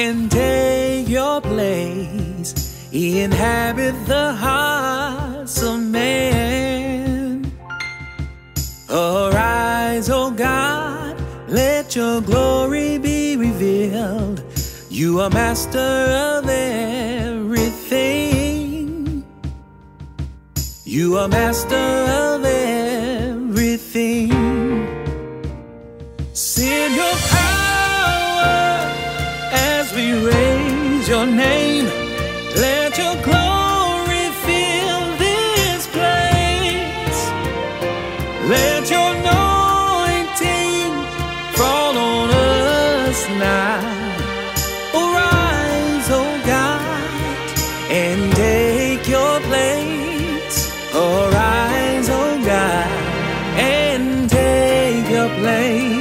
and take your place. Inhabit the hearts of man. Arise, O God, let your glory be revealed. You are master of everything. You are master of everything. Send your power as we raise your name. Let your glory fill this place. Let your anointing fall on us now. Arise, O God, and take your place. Arise, O God, and take your place.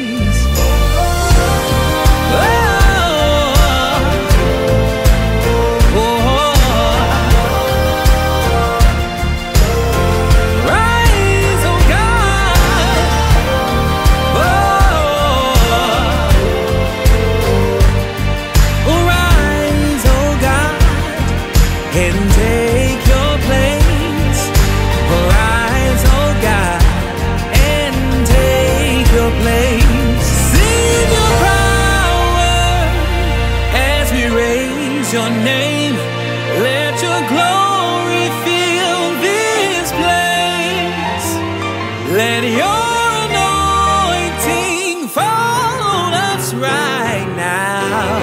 Your name, let your glory fill this place. Let your anointing fall on us right now.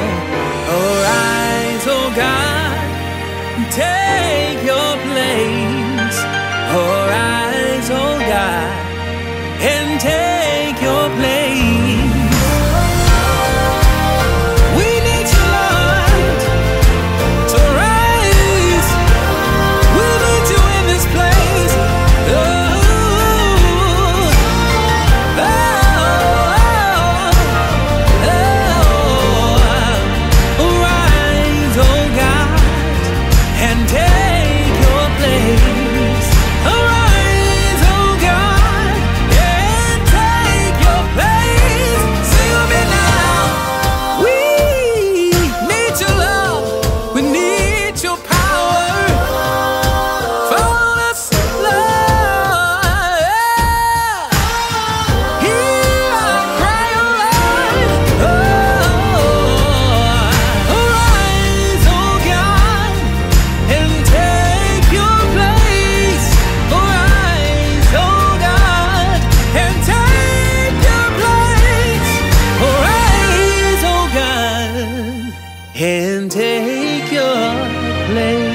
Arise, oh God, take your place. Arise, oh God, and take your place. And take your place.